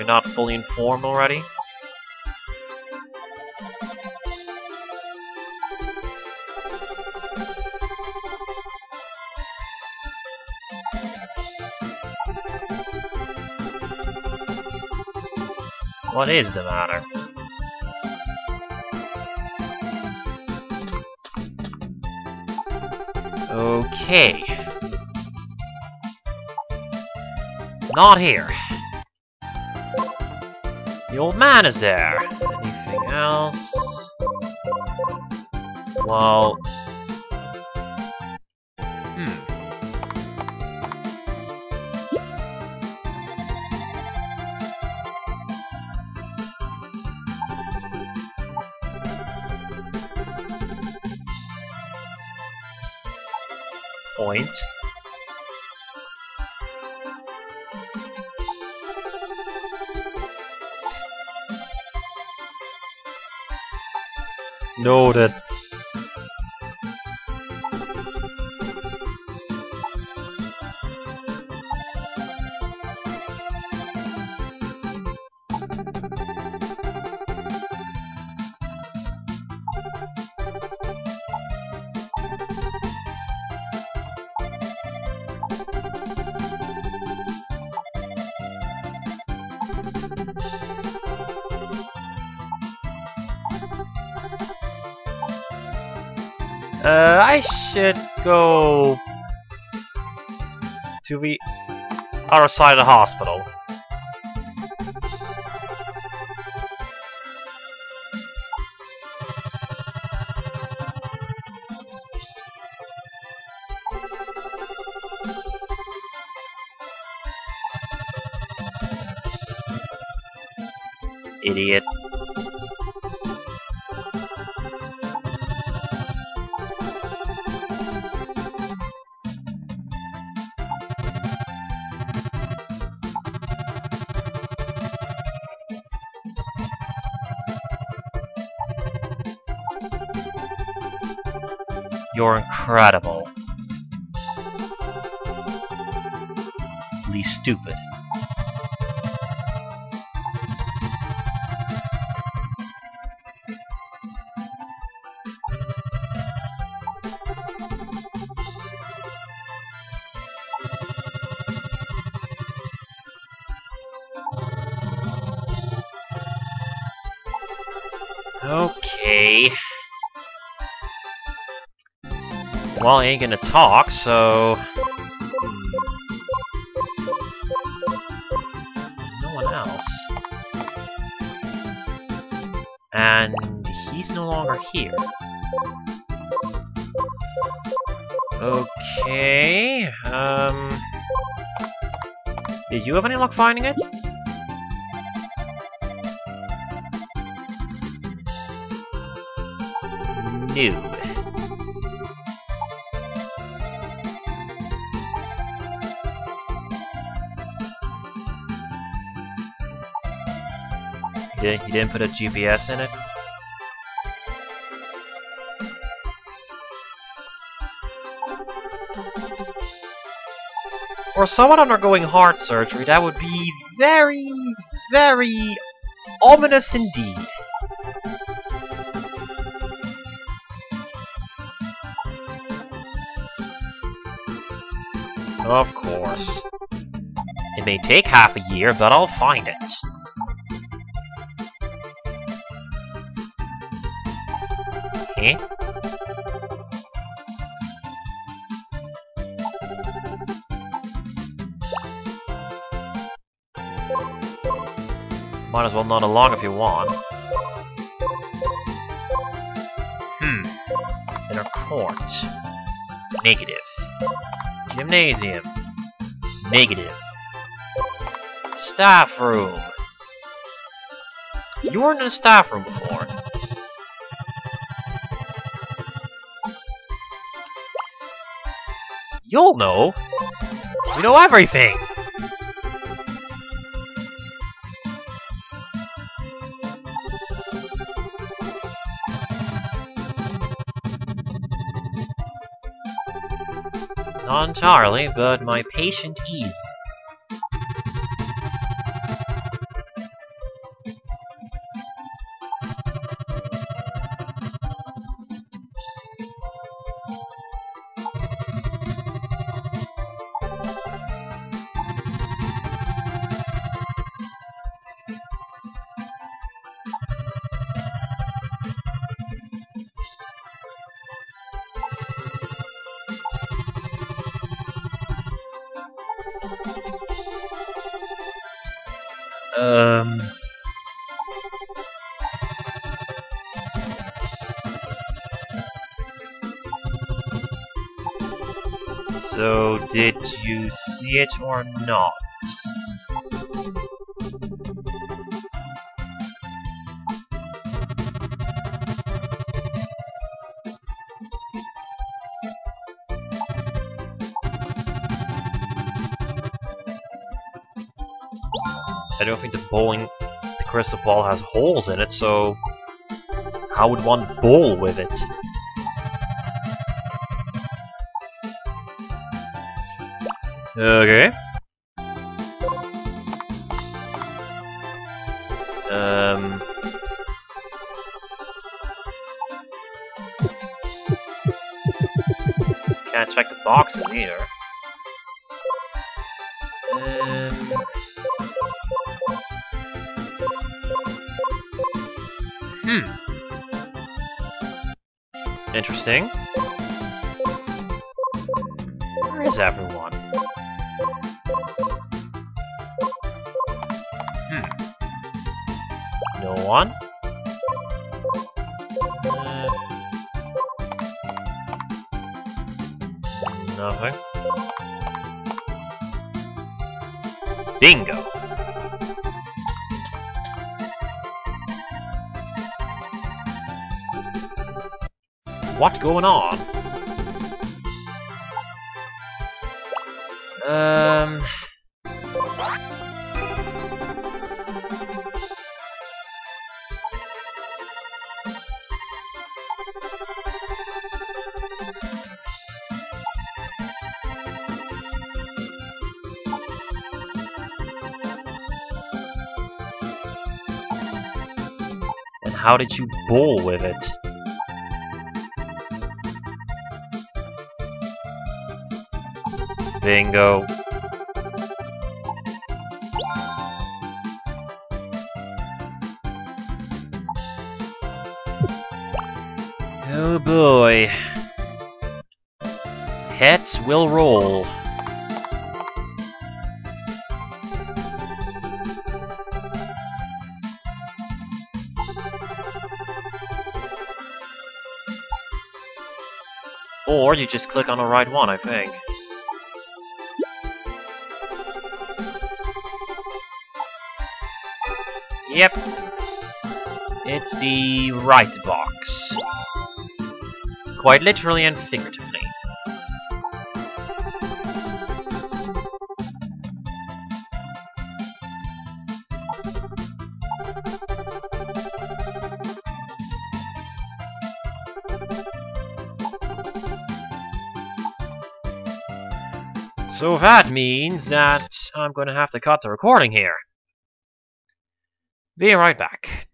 you're not fully informed already. What is the matter? Okay. Not here. The old man is there. Anything else? Well... Point. Noted. I should go to the other side of the hospital. Idiot. You're incredible. Least stupid. Okay. Well, I ain't gonna talk, so... There's no one else. And he's no longer here. Okay, did you have any luck finding it? No. You didn't put a GPS in it? For someone undergoing heart surgery, that would be very, very ominous indeed. Of course. It may take half a year, but I'll find it. Eh? Might as well nod along if you want. Inner court. Negative. Gymnasium. Negative. Staff room. You weren't in a staff room before. You'll know. We know everything. Not entirely, but my patient is. So, did you see it or not? I don't think the crystal ball has holes in it, so how would one bowl with it? Okay. Can't check the boxes either. Interesting. Where is everyone? No one? Nothing. Bingo! What's going on? And how did you bowl with it? Bingo. Oh boy. Heads will roll. Or you just click on the right one, I think. Yep. It's the right box. Quite literally and figuratively. So that means that I'm going to have to cut the recording here. Be right back.